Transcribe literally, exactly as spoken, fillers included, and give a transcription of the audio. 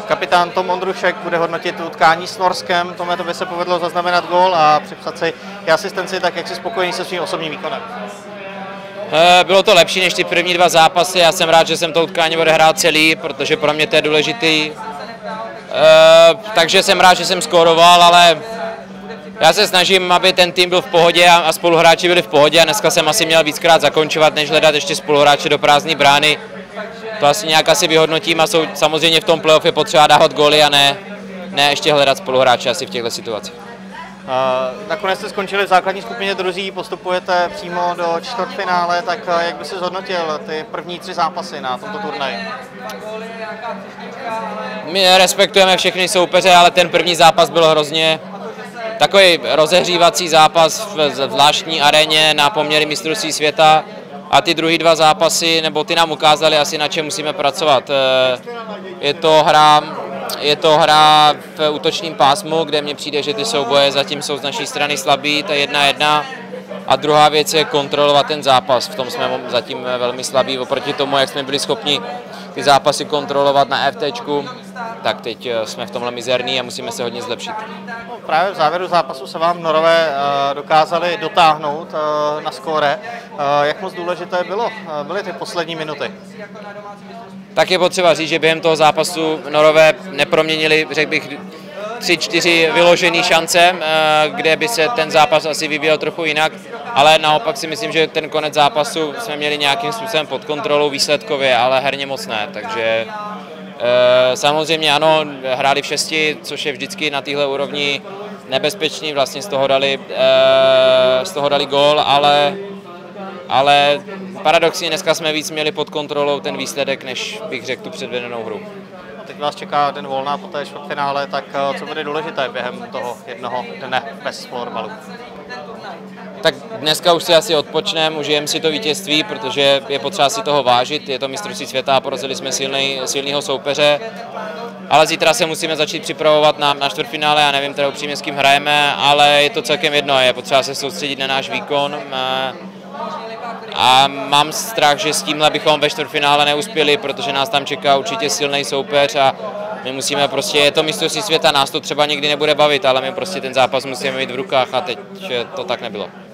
Kapitán Tom Ondrušek bude hodnotit utkání s Norskem. Tome, tobě se povedlo zaznamenat gól a připsat si i asistenci, tak jak jsi spokojený se svým osobním výkonem? Bylo to lepší než ty první dva zápasy, já jsem rád, že jsem to utkání odehrál celý, protože pro mě to je důležitý. Takže jsem rád, že jsem skóroval, ale já se snažím, aby ten tým byl v pohodě a spoluhráči byli v pohodě a dneska jsem asi měl víckrát zakončovat, než hledat ještě spoluhráče do prázdné brány. To asi nějak asi vyhodnotím a jsou, samozřejmě v tom playoff je potřeba dávat góly a ne, ne ještě hledat spoluhráče asi v těchto situacích. Uh, nakonec jste skončili v základní skupině druzí, postupujete přímo do čtvrtfinále, tak uh, jak by si zhodnotil ty první tři zápasy na tomto turnaji? My respektujeme všechny soupeře, ale ten první zápas byl hrozně takový rozehřívací zápas v zvláštní aréně na poměry mistrovství světa a ty druhý dva zápasy, nebo ty nám ukázali asi, na čem musíme pracovat. Je to hra, je to hra v útočním pásmu, kde mně přijde, že ty souboje zatím jsou z naší strany slabý, to je jedna jedna. A druhá věc je kontrolovat ten zápas, v tom jsme zatím velmi slabí, oproti tomu, jak jsme byli schopni ty zápasy kontrolovat na FTčku, tak teď jsme v tomhle mizerní a musíme se hodně zlepšit. No, právě v závěru zápasu se vám Norové dokázali dotáhnout na skóre. Jak moc důležité bylo, byly ty poslední minuty? Tak je potřeba říct, že během toho zápasu Norové neproměnili, řekl bych, tři, čtyři vyložené šance, kde by se ten zápas asi vyvíjel trochu jinak, ale naopak si myslím, že ten konec zápasu jsme měli nějakým způsobem pod kontrolou výsledkově, ale herně moc ne, takže samozřejmě ano, hráli v šesti, což je vždycky na téhle úrovni nebezpečný, vlastně z toho dali, z toho dali gól, ale, ale paradoxně dneska jsme víc měli pod kontrolou ten výsledek, než bych řekl tu předvedenou hru. Teď vás čeká den volná po té čtvrtfinále, tak co bude důležité během toho jednoho dne bez florbalu? Tak dneska už si asi odpočneme, užijeme si to vítězství, protože je potřeba si toho vážit, je to mistrovství světa a porazili jsme silný, silného soupeře. Ale zítra se musíme začít připravovat na, na čtvrtfinále, já nevím teda upřímně s kým hrajeme, ale je to celkem jedno, je potřeba se soustředit na náš výkon. A mám strach, že s tímhle bychom ve čtvrtfinále neuspěli, protože nás tam čeká určitě silný soupeř a my musíme prostě, je to mistrovství světa, nás to třeba nikdy nebude bavit, ale my prostě ten zápas musíme mít v rukách a teď to tak nebylo.